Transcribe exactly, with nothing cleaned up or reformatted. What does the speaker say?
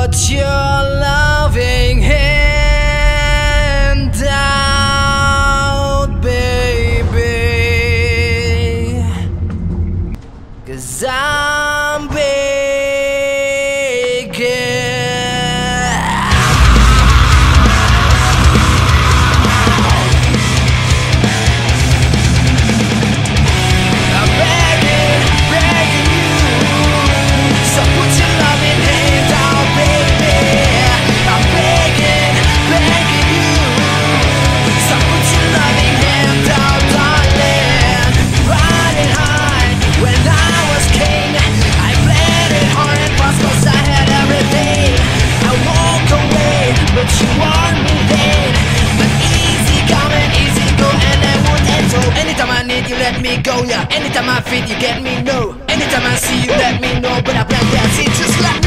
put your loving hand out, baby, 'cause I'm begging. You let me go, yeah. Anytime I feel you get me, no. Anytime I see you let me know, but I plan that, see just like